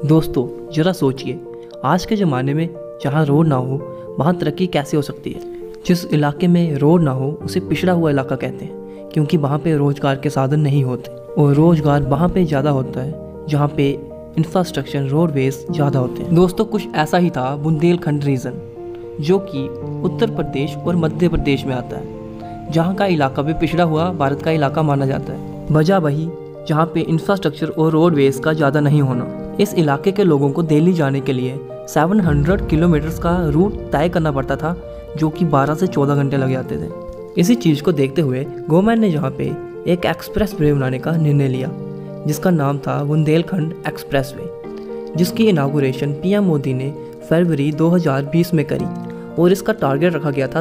दोस्तों जरा सोचिए, आज के ज़माने में जहाँ रोड ना हो वहाँ तरक्की कैसे हो सकती है। जिस इलाके में रोड ना हो उसे पिछड़ा हुआ इलाका कहते हैं, क्योंकि वहाँ पे रोज़गार के साधन नहीं होते और रोज़गार वहाँ पे ज़्यादा होता है जहाँ पे इंफ्रास्ट्रक्चर रोडवेज ज़्यादा होते हैं। दोस्तों कुछ ऐसा ही था बुंदेलखंड रीजन, जो कि उत्तर प्रदेश और मध्य प्रदेश में आता है, जहाँ का इलाका भी पिछड़ा हुआ भारत का इलाका माना जाता है। वजह वही जहाँ पे इंफ्रास्ट्रक्चर और रोडवेज का ज़्यादा नहीं होना। इस इलाके के लोगों को दिल्ली जाने के लिए 700 किलोमीटर्स का रूट तय करना पड़ता था, जो कि 12 से 14 घंटे लग जाते थे। इसी चीज़ को देखते हुए गवर्नमेंट ने यहाँ पे एक एक्सप्रेस वे बनाने का निर्णय लिया, जिसका नाम था बुंदेलखंड एक्सप्रेस वे, जिसकी इनागुरेशन पीएम मोदी ने फरवरी 2020 में करी और इसका टारगेट रखा गया था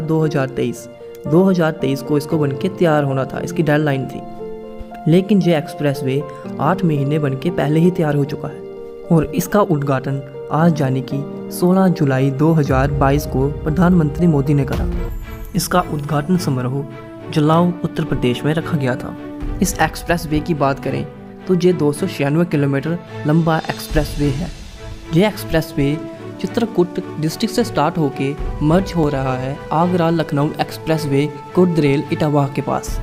2023 को इसको बनके तैयार होना था, इसकी डेडलाइन थी। लेकिन ये एक्सप्रेस वे 8 महीने बनके पहले ही तैयार हो चुका है और इसका उद्घाटन आज यानी कि 16 जुलाई 2022 को प्रधानमंत्री मोदी ने करा। इसका उद्घाटन समारोह जलाओ उत्तर प्रदेश में रखा गया था। इस एक्सप्रेस वे की बात करें तो ये 296 किलोमीटर लंबा एक्सप्रेस वे है। ये एक्सप्रेस वे चित्रकूट डिस्ट्रिक्ट से स्टार्ट होके मर्ज हो रहा है आगरा लखनऊ एक्सप्रेस वे कुर्दरेल इटावा के पास।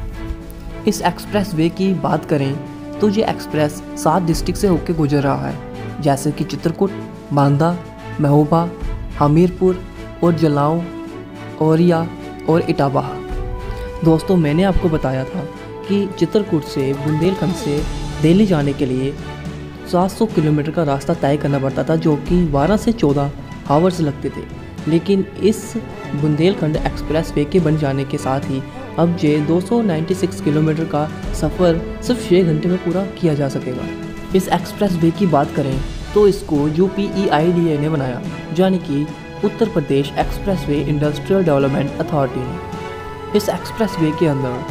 इस एक्सप्रेस वे की बात करें तो ये एक्सप्रेस 7 डिस्ट्रिक्ट से होकर गुजर रहा है, जैसे कि चित्रकूट, बांदा, महोबा, हमीरपुर और जलाओ, औरिया और इटावा। दोस्तों मैंने आपको बताया था कि चित्रकूट से बुंदेलखंड से दिल्ली जाने के लिए 700 किलोमीटर का रास्ता तय करना पड़ता था, जो कि 12 से 14 आवर्स लगते थे। लेकिन इस बुंदेलखंड एक्सप्रेस वे के बन जाने के साथ ही अब ये 296 किलोमीटर का सफ़र सिर्फ 6 घंटे में पूरा किया जा सकेगा। इस एक्सप्रेस वे की बात करें तो इसको UPEIDA ने बनाया, यानी कि Uttar Pradesh express way industrial development authority ने। इस एक्सप्रेस वे के अंदर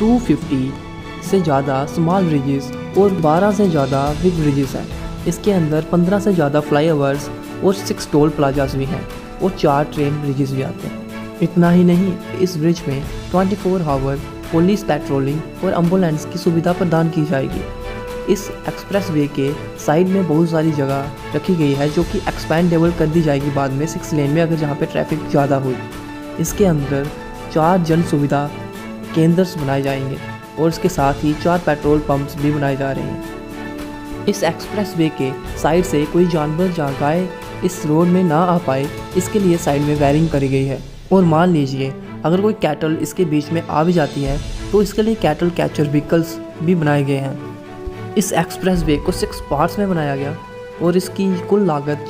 250 से ज़्यादा स्मॉल ब्रिजेस और 12 से ज़्यादा बिग ब्रिजेस हैं। इसके अंदर 15 से ज़्यादा फ्लाईओवर्स और 6 टोल प्लाजाज भी हैं और 4 ट्रेन ब्रिजेस भी आते हैं। इतना ही नहीं, इस ब्रिज में 24 आवर पुलिस पेट्रोलिंग और एम्बुलेंस की सुविधा प्रदान की जाएगी। इस एक्सप्रेस वे के साइड में बहुत सारी जगह रखी गई है, जो कि एक्सपेंडेबल कर दी जाएगी बाद में 6 लेन में, अगर जहाँ पे ट्रैफिक ज़्यादा हुई। इसके अंदर 4 जन सुविधा केंद्र बनाए जाएंगे और इसके साथ ही 4 पेट्रोल पंप्स भी बनाए जा रहे हैं। इस एक्सप्रेस वे के साइड से कोई जानवर या गाय इस रोड में ना आ पाए, इसके लिए साइड में वायरिंग करी गई है। और मान लीजिए अगर कोई कैटल इसके बीच में आ भी जाती है तो इसके लिए कैटल कैचर व्हीकल्स भी बनाए गए हैं। इस एक्सप्रेस वे को 6 पार्ट्स में बनाया गया और इसकी कुल लागत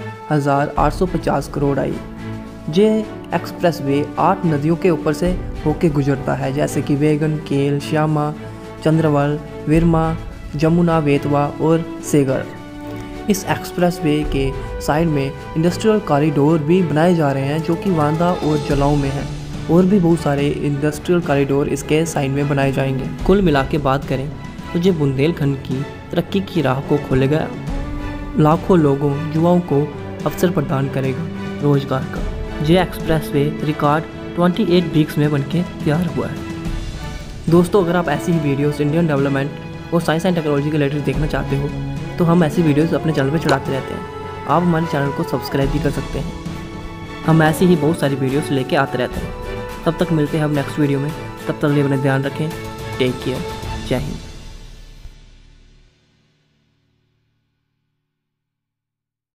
14,850 करोड़ आई। ये एक्सप्रेस वे 8 नदियों के ऊपर से होके गुजरता है, जैसे कि वेगन, केल, श्यामा, चंद्रवल, विरमा, जमुना, बेतवा और सेगर। इस एक्सप्रेस वे के साइड में इंडस्ट्रियल कॉरिडोर भी बनाए जा रहे हैं, जो कि बांदा और जलाओ में हैं, और भी बहुत सारे इंडस्ट्रियल कॉरिडोर इसके साइड में बनाए जाएंगे। कुल मिला के बात करें तो ये बुंदेलखंड की तरक्की की राह को खोलेगा, लाखों लोगों युवाओं को अवसर प्रदान करेगा रोजगार का। ये एक्सप्रेस वे रिकॉर्ड 28 वीक्स में बनके तैयार हुआ है। दोस्तों अगर आप ऐसी ही वीडियोस इंडियन डेवलपमेंट और साइंस एंड टेक्नोलॉजी के रिलेटेड देखना चाहते हो तो हम ऐसी वीडियोस अपने चैनल पे चढ़ाते रहते हैं। आप हमारे चैनल को सब्सक्राइब भी कर सकते हैं। हम ऐसी ही बहुत सारी वीडियोस लेके आते रहते हैं। तब तक मिलते हैं हम नेक्स्ट वीडियो में। तब तक लिए अपना ध्यान रखें। Take care. जय हिंद।